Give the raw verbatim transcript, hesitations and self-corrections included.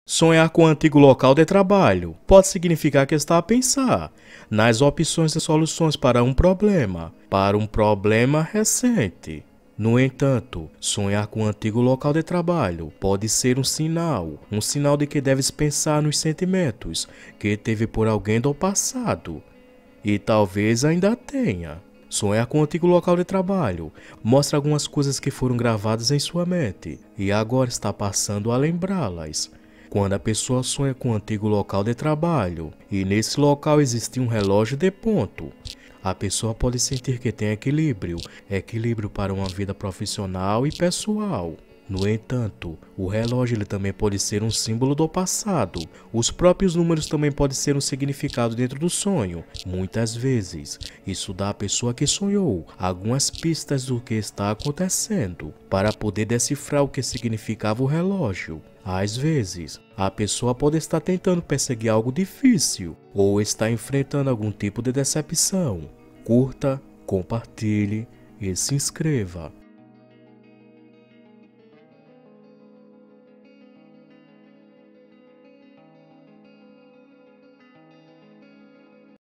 Sonhar com o antigo local de trabalho pode significar que está a pensar nas opções e soluções para um problema, para um problema recente. No entanto, sonhar com o antigo local de trabalho pode ser um sinal, um sinal de que deves pensar nos sentimentos que teve por alguém do passado e talvez ainda tenha. Sonhar com o antigo local de trabalho mostra algumas coisas que foram gravadas em sua mente e agora está passando a lembrá-las. Quando a pessoa sonha com o antigo local de trabalho e nesse local existe um relógio de ponto, a pessoa pode sentir que tem equilíbrio, equilíbrio para uma vida profissional e pessoal. No entanto, o relógio ele também pode ser um símbolo do passado. Os próprios números também podem ser um significado dentro do sonho. Muitas vezes, isso dá à pessoa que sonhou algumas pistas do que está acontecendo para poder decifrar o que significava o relógio. Às vezes, a pessoa pode estar tentando perseguir algo difícil ou está enfrentando algum tipo de decepção. Curta, compartilhe e se inscreva.